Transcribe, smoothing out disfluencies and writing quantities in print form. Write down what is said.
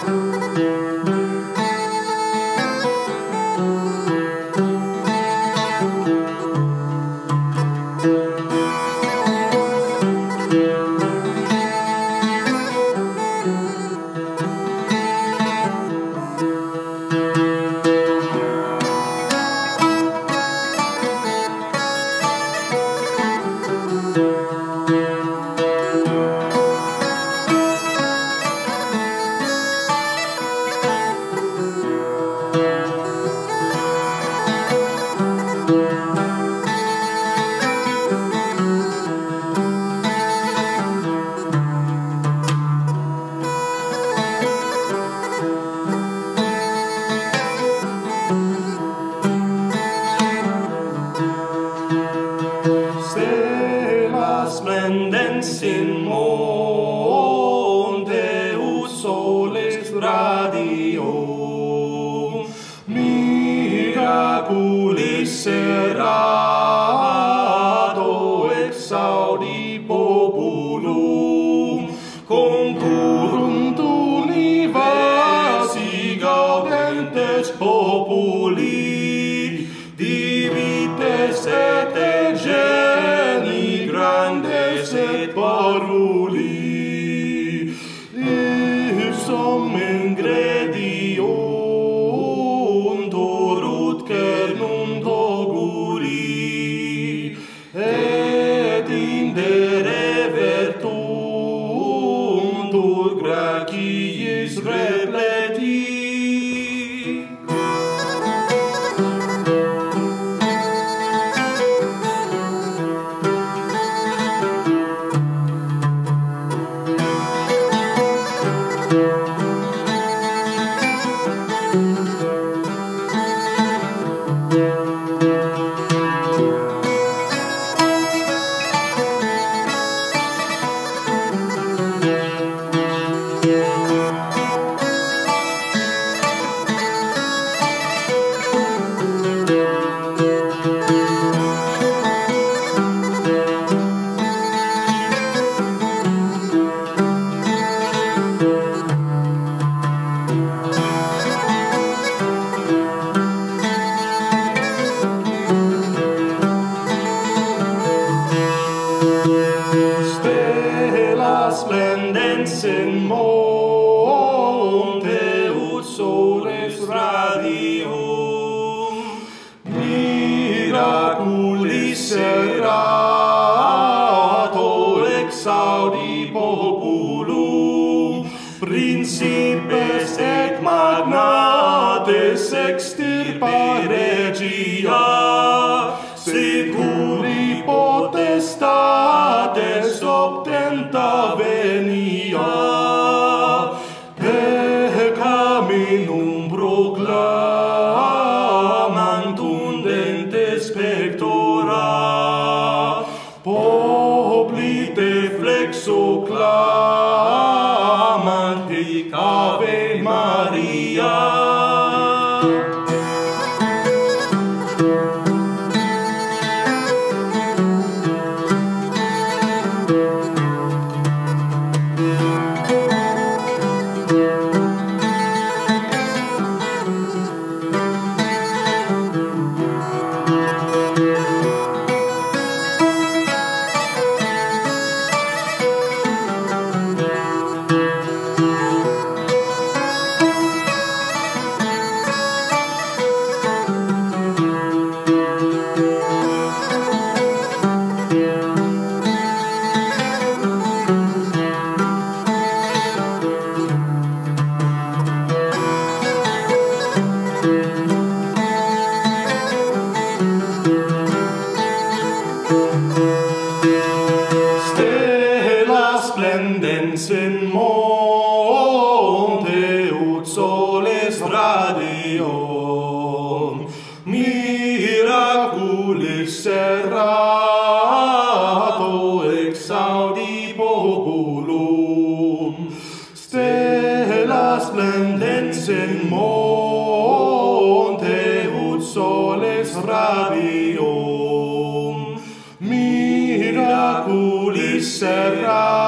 Stella Splendens in monte soles radio, miraculis serrato exaudi populum, concurrunt universi gaudentes populi, divites et geni grandes et paruli, ipsum ingrediuntur ut cernum doguri, et indere vertuntur graciis repleti. Stella Splendens in monte ut soles radio, miraculis serrato exaudi populum, principes et magnates extirpa regia, seculi potestates obtenta venia, peccaminum proclamant undentes pectora, poplite flexo clamant hic Ave Maria. Stella Splendens in monte ut soles radio, miraculis serrato exaudi populum. Stella Splendens in monte ut soles radio, miraculis serrato